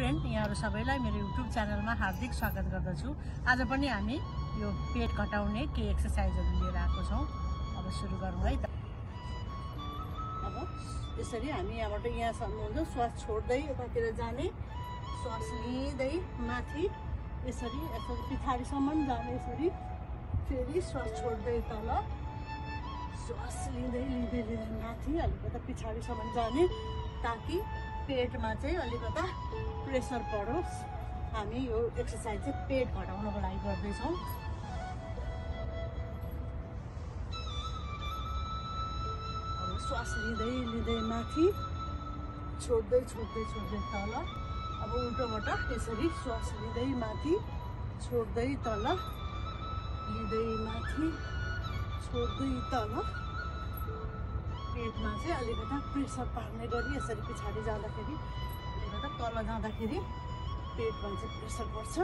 Friend, यहाँहरु सबैलाई मेरो YouTube च्यानलमा हार्दिक स्वागत गर्दछु। आज पनि हामी यो पेट घटाउने के एक्सरसाइजहरु लिएर आएको छौं। अब सुरु गरौँ है त। अब यसरी हामी यहाँबाट यहाँसम्म हुन्छ, श्वास छोड्दै यतातिर जाने, श्वास लिँदै माथि यसरी यसरी पछाडीसम्म जाने, यसरी फेरि श्वास छोड्दै तल, श्वास लिँदै लिँदै लिँदै माथि अलिकता पछाडीसम्म जाने, ताकि पेटमा चाहिँ अलिकता प्रेसर परोस्। हामी यो एक्सरसाइज चाहिँ पेट घटाउनको लागि गर्दैछौँ। अब श्वास लिँदै लिँदै माथि, छोड्दै छोड्दै छोड्दै तल। अब उल्टोबाट यसरी श्वास लिँदै माथि, छोड्दै तल, लिँदै माथि, छोड्दै तल। पेटमा चाहिँ अलिकता प्रेसर पार्ने गरी यसरी पछाडि जाँदाखेरि, अलिकता तल जाँदाखेरि पेटमा चाहिँ प्रेसर पर्छ।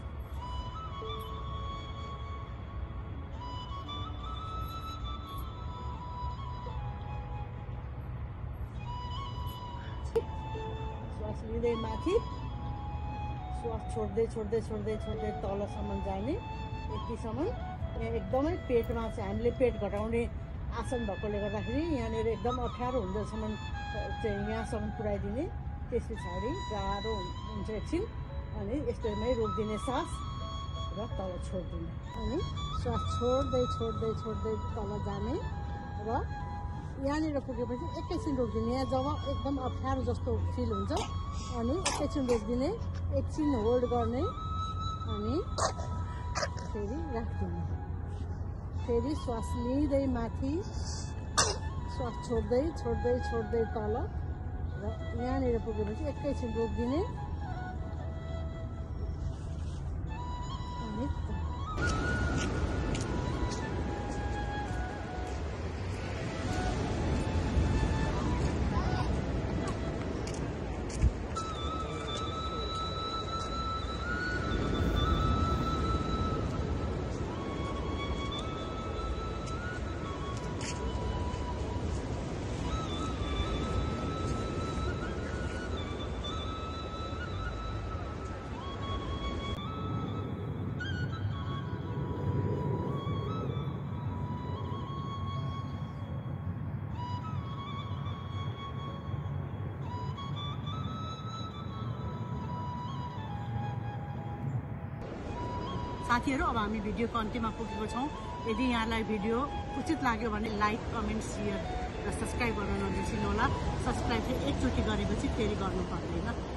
श्वास लिँदै माथि, श्वास छोड्दै छोड्दै छोड्दै छोड्दै तलसम्म जाने, यतिसम्म। यहाँ एकदमै पेटमा चाहिँ हामीले पेट घटाउने आसन भएकोले गर्दाखेरि यहाँनिर एकदम अप्ठ्यारो हुँदासम्म चाहिँ यहाँसम्म पुऱ्याइदिने। त्यस पछाडि गाह्रो हुन्छ एकछिन, अनि यस्तैमै रोकिदिने सास र तल छोडिदिने, अनि श्वास छोड्दै छोड्दै छोड्दै तल जाने र यहाँनिर पुगेपछि एकैछिन रोकिदिने। यहाँ जब एकदम अप्ठ्यारो जस्तो फिल हुन्छ अनि एकैछिन रोकिदिने, एकछिन होल्ड गर्ने अनि फेरि राखिदिने। फेरि श्वास लिँदै माथि, श्वास छोड्दै छोड्दै छोड्दै तल र यहाँनिर पुगेपछि एकैछिन रोकिदिने अनि साथीहरु, अब हामी भिडियोको अन्त्यमा पुगेको छौं। यदि यहाँलाई भिडियो उचित लाग्यो भने लाइक, कमेन्ट, शेयर र सब्स्क्राइब गर्न नबिर्सिनु होला। सब्स्क्राइब चाहिँ एकचोटि गरेपछि फेरि गर्नु पर्दैन।